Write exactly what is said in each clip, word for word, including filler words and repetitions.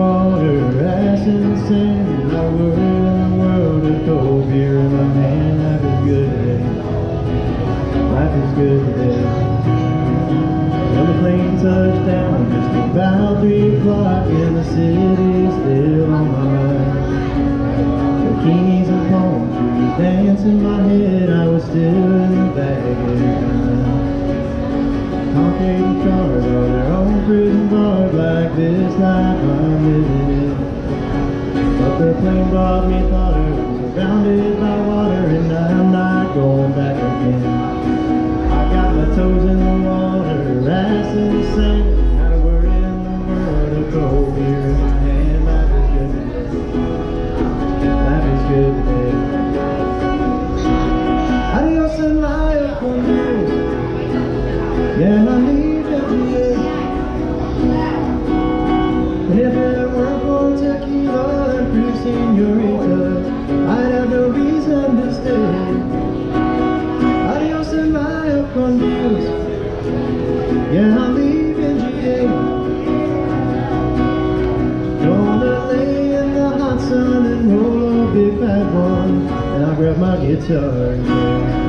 water, ass in the sand. Not a word in the world, a cold beer in my hand. Life is good today. Life is good today. Well, the plane touched down just about three o'clock, and the city's still on my mind. Bikinis and palm trees dance in my head. I was still in the bag at the time. Caucasian cars are their own prison bars, like this life I'm living in. But the plane brought me water, surrounded by water, and I'm not going back again. I got my toes in the water, ass in the sand. Not a word in the world, a cold beer in my hand. Life is good today. Life is good today. Adios and life con Dios. Yeah, I leave every day. And if it weren't for tequila and pretty senoritas, I'd have no reason to stay. Adios and vaya con Dios. Yeah, I'm leaving G A. Gonna lay in the hot sun and roll a big fat one, and I'll grab my guitar and play.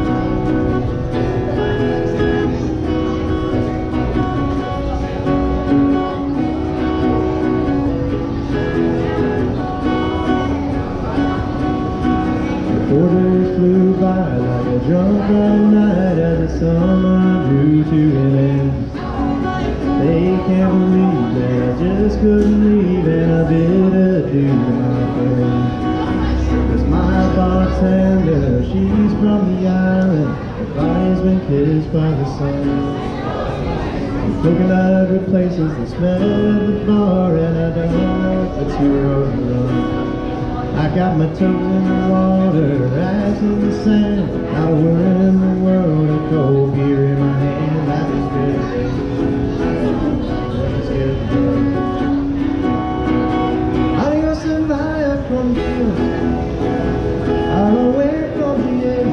Quarters flew by like a drunk all night as the summer drew to an end. They can't believe that I just couldn't leave, and I bid adieu to my friend. 'Cause my bartender, she's from the island, her body's been kissed by the sun. I'm looking at other places, the smell of the bar, and I don't know if it's here or run. I got my toes in the water, ass in the sand. Not a word in the world, a cold beer in my hand. Life is good today. Life is good today. Adios and vaya con Dios. I'm away from G A.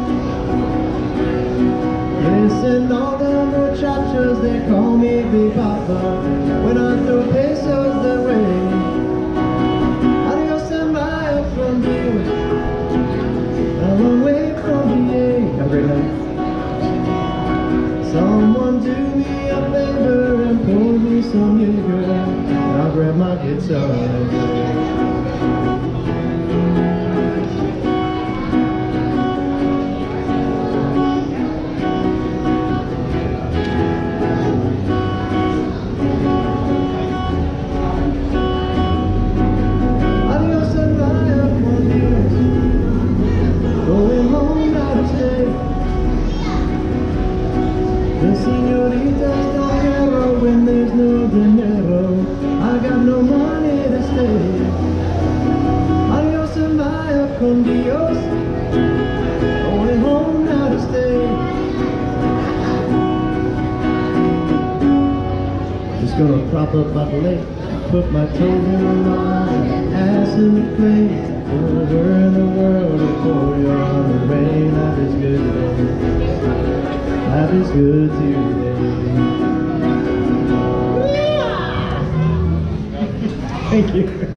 Listen, all the muchachos, they call me Big Papa. When I throw pesos their way, I'm away from G A. Have a great night. Someone do me a favor and pour me some Jaeger, and I'll grab my guitar and play. The senoritas don't care when there's no dinero. I got no money to stay. Adios and vaya con Dios. Going home now to stay. Just gonna prop up by the lake, put my toes in the wine, ass in the clay. Over in the world, a pour you on the rain. Life is good today. Life is good today. Thank you.